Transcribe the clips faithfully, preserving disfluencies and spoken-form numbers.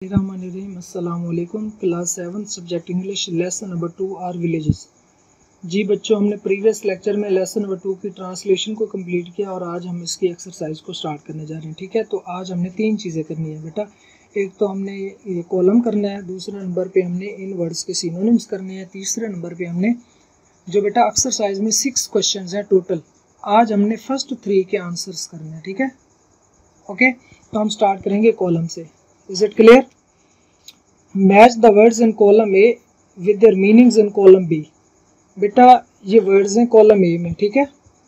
अस्सलाम वालेकुम। Class seven subject English lesson number two our villages. जी बच्चों, हमने प्रीवियस लेक्चर में लेसन नंबर टू की ट्रांसलेशन को कंप्लीट किया और आज हम इसकी एक्सरसाइज को स्टार्ट करने जा रहे हैं। ठीक है, तो आज हमने तीन चीज़ें करनी है बेटा। एक तो हमने ये कॉलम करना है, दूसरे नंबर पे हमने इन वर्ड्स के सिनोनिम्स करने हैं, तीसरे नंबर पे हमने जो बेटा एक्सरसाइज में सिक्स क्वेश्चन हैं टोटल, आज हमने फर्स्ट थ्री के आंसर्स करने हैं। ठीक है, ओके, तो हम स्टार्ट करेंगे कॉलम से। Is it clear? Match the words in column A with their meanings in column B. बेटा ये वर्ड्स हैं कॉलम ए में, ठीक है।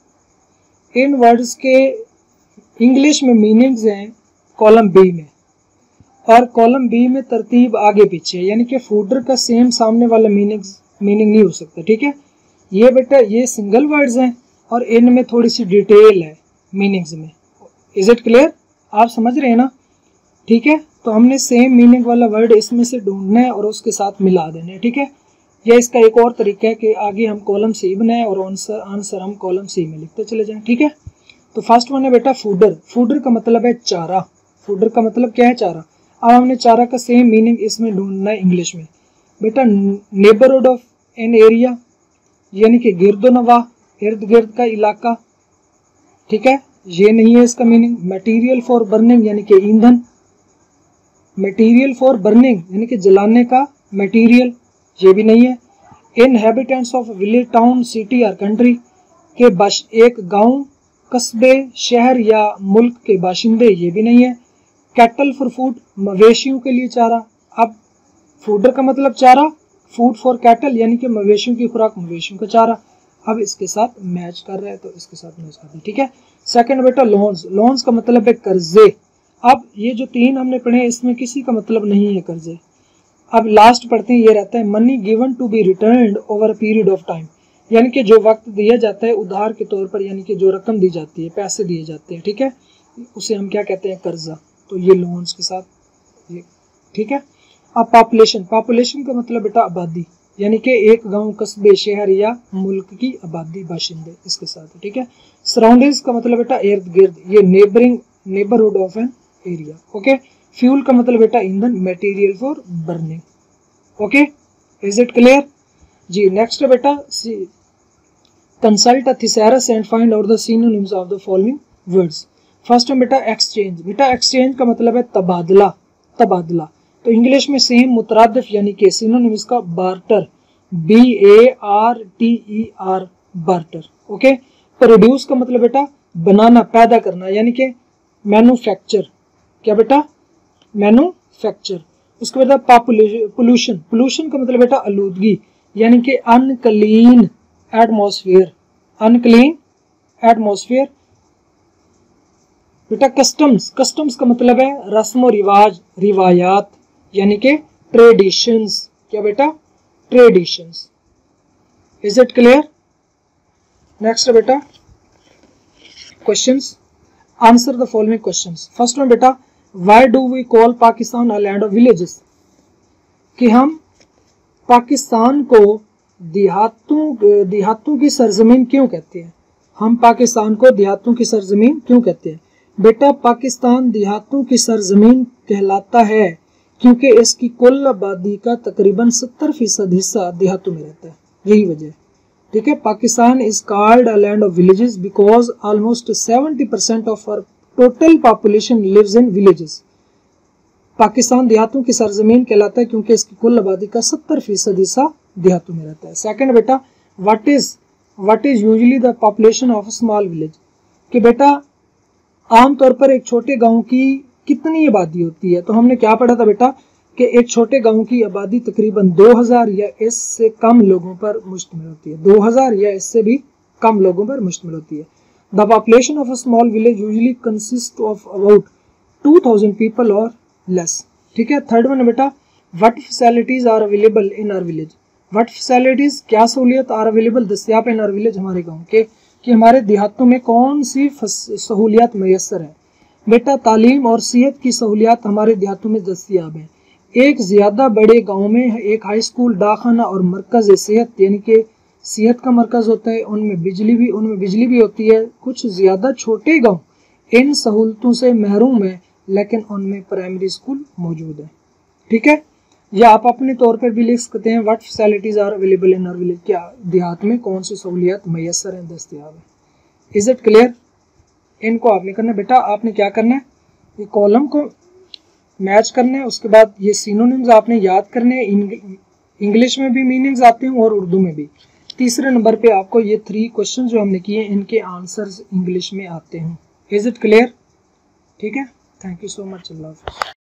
इन वर्ड्स के इंग्लिश में मीनिंग्स हैं कॉलम बी में, और कॉलम बी में तरतीब आगे पीछे, यानी कि फूडर का सेम सामने वाला मीनिंग्स मीनिंग नहीं हो सकता। ठीक है, ये बेटा ये सिंगल वर्ड्स हैं और इनमें थोड़ी सी डिटेल है मीनिंग्स में। Is it clear? आप समझ रहे हैं ना? ठीक है, तो हमने सेम मीनिंग वाला वर्ड इसमें से ढूंढना है और उसके साथ मिला देना है। ठीक है, यह इसका एक और तरीका है कि आगे हम कॉलम सी बनाएं और आंसर आंसर हम कॉलम सी में लिखते चले जाएं। ठीक है, तो फर्स्ट वन है बेटा फूडर। फूडर का मतलब है चारा। फूडर का मतलब क्या है? चारा। अब हमने चारा का सेम मीनिंग इसमें ढूंढना है इंग्लिश में। बेटा नेबरहुड ऑफ एन एरिया, यानी कि गिरदोनवा, इर्द गिर्द का इलाका। ठीक है, ये नहीं है इसका मीनिंग। मटेरियल फॉर बर्निंग, यानी कि ईंधन। मटेरियल फॉर बर्निंग यानी कि जलाने का मटेरियल, ये भी नहीं है। Inhabitants of village, town, city और कंट्री के बाश एक गांव, कस्बे, शहर या मुल्क के बाशिंदे, ये भी नहीं है। कैटल फॉर फूड, मवेशियों के लिए चारा। अब फूडर का मतलब चारा, फूड फॉर कैटल यानी कि मवेशियों की खुराक, मवेशियों का चारा। अब इसके साथ मैच कर रहा है तो इसके साथ मैच कर रहा है। ठीक है, सेकंड बेटा लोन्स। लोन्स का मतलब है कर्जे। अब ये जो तीन हमने पढ़े हैं इसमें किसी का मतलब नहीं है कर्जे। अब लास्ट पढ़ते हैं, ये रहता है money given to be returned over a period of time, यानी कि जो वक्त दिया जाता है उधार के तौर पर, यानी कि जो रकम दी जाती है, पैसे दिए जाते हैं। ठीक है, उसे हम क्या कहते हैं? कर्जा। तो ये लोन्स के साथ ये। ठीक है, अब पॉपुलेशन। पॉपुलेशन का मतलब बेटा आबादी, यानी कि एक गांव, कस्बे, शहर या मुल्क की आबादी, बाशिंदे, इसके साथ। ठीक है, सराउंडिंग्स का मतलब बेटा इर्द गिर्द, ये neighbouring neighbourhood of an area. Okay, fuel का मतलब बेटा ईंधन, material for burning. Okay, is it clear? जी नेक्स्ट है बेटा consult a thesaurus and find out the synonyms of the following words. First है बेटा एक्सचेंज। बेटा एक्सचेंज का मतलब है तबादला। तबादला तो इंग्लिश में सेम मुतरादिफ यानी कि सिनोनिम्स का barter, B A R T E R, barter. Okay, produce का मतलब बेटा बनाना, पैदा करना, यानी कि मैन्युफैक्चर। क्या बेटा? मैन्युफैक्चर। उसके बाद पोल्यूशन। पोल्यूशन का मतलब बेटा आलूदगी, यानी कि अनक्लीन एटमॉस्फेयर। Unclean atmosphere. बेटा कस्टम्स। कस्टम्स का मतलब है रस्म रिवाज, रिवायात, यानी कि ट्रेडिशंस। क्या बेटा? Traditions. Is it clear? Next है बेटा questions. Answer the following questions. First one बेटा why do we call Pakistan a land of villages, कि हम पाकिस्तान को देहातों देहातों की सरजमीन क्यों कहते हैं? हम पाकिस्तान को देहातों की सरजमीन क्यों कहते हैं? बेटा पाकिस्तान देहातों की सरजमीन कहलाता है क्योंकि इसकी कुल आबादी का तकरीबन सत्तर फीसद हिस्सा देहातों में रहता है, यही वजह है। ठीक है, Pakistan is called a land of villages because almost seventy percent of our total population lives in villages. Pakistan देहातों की सरजमीन कहलाता है क्योंकि इसकी कुल आबादी का सत्तर फीसद हिस्सा देहातों में रहता है। सेकंड बेटा what is what is usually the population of small village, कि बेटा आमतौर पर एक छोटे गांव की कितनी आबादी होती है? तो हमने क्या पढ़ा था बेटा कि एक छोटे गांव की आबादी तकरीबन दो हज़ार या इससे कम लोगों पर मुश्तमिल होती है। दो हज़ार या इससे भी कम लोगों पर मुश्तमिल होती है। The population of a small village usually consist of about two thousand people और लेस। ठीक है, थर्ड वन बेटा what facilities are available in our village. What facilities, क्या सहूलियत आर अवेलेबल दस्तियाब इन आवर विलेज, हमारे गाँव के, कि हमारे देहातों में कौन सी सहूलियात मैसर है? बेटा तालीम और सेहत की सहूलियात हमारे देहातों में दस्तियाब हैं। एक ज़्यादा बड़े गांव में एक हाई स्कूल, डाकखाना और मरकज़ सेहत, यानी कि सेहत का मरकज़ होता है, उनमें बिजली भी उनमें बिजली भी होती है। कुछ ज़्यादा छोटे गांव इन सहूलतों से महरूम है लेकिन उनमें प्राइमरी स्कूल मौजूद है। ठीक है। या आप अपने तौर पर भी लिख सकते हैं what facilities are available in our village, क्या देहात में कौन सी सहूलियत मैसर हैं, दस्तयाब है। Is it clear? इनको आपने करना है बेटा, आपने क्या करना है, ये कॉलम को मैच करना है, उसके बाद ये सिनोनिम्स आपने याद करने हैं, इंग्लिश में भी मीनिंग्स आते हैं और उर्दू में भी। तीसरे नंबर पे आपको ये थ्री क्वेश्चन जो हमने किए इनके आंसर्स इंग्लिश में आते हैं। Is it clear? ठीक है, थैंक यू सो मच, अल्लाह हाफ़िज़।